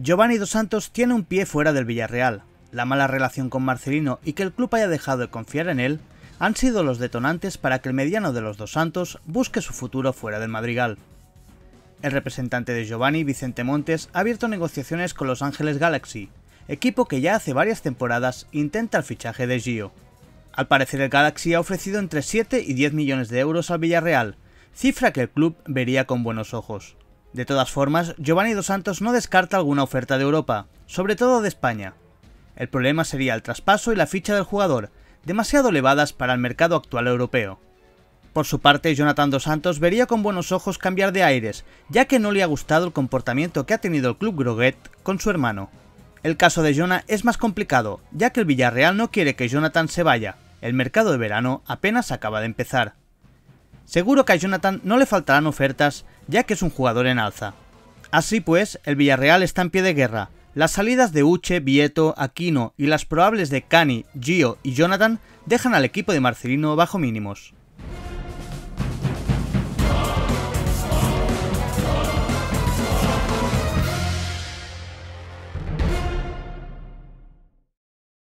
Giovanni Dos Santos tiene un pie fuera del Villarreal. La mala relación con Marcelino y que el club haya dejado de confiar en él han sido los detonantes para que el mediano de los Dos Santos busque su futuro fuera del Madrigal. El representante de Giovanni, Vicente Montes, ha abierto negociaciones con Los Ángeles Galaxy, equipo que ya hace varias temporadas intenta el fichaje de Gio. Al parecer el Galaxy ha ofrecido entre 7 y 10 millones de euros al Villarreal, cifra que el club vería con buenos ojos. De todas formas, Giovanni Dos Santos no descarta alguna oferta de Europa, sobre todo de España. El problema sería el traspaso y la ficha del jugador, demasiado elevadas para el mercado actual europeo. Por su parte, Jonathan Dos Santos vería con buenos ojos cambiar de aires, ya que no le ha gustado el comportamiento que ha tenido el club groguet con su hermano. El caso de Jona es más complicado, ya que el Villarreal no quiere que Jonathan se vaya, el mercado de verano apenas acaba de empezar. Seguro que a Jonathan no le faltarán ofertas, ya que es un jugador en alza. Así pues, el Villarreal está en pie de guerra. Las salidas de Uche, Vieto, Aquino y las probables de Cani, Gio y Jonathan dejan al equipo de Marcelino bajo mínimos.